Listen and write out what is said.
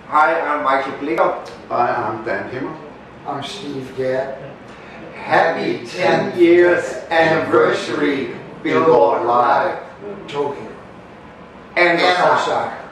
Hi, I'm Michael Blicher. Hi, I'm Dan Himmer. I'm Steve Gadd. Happy 10 years anniversary, Billboard Live. Tokyo. And Osaka.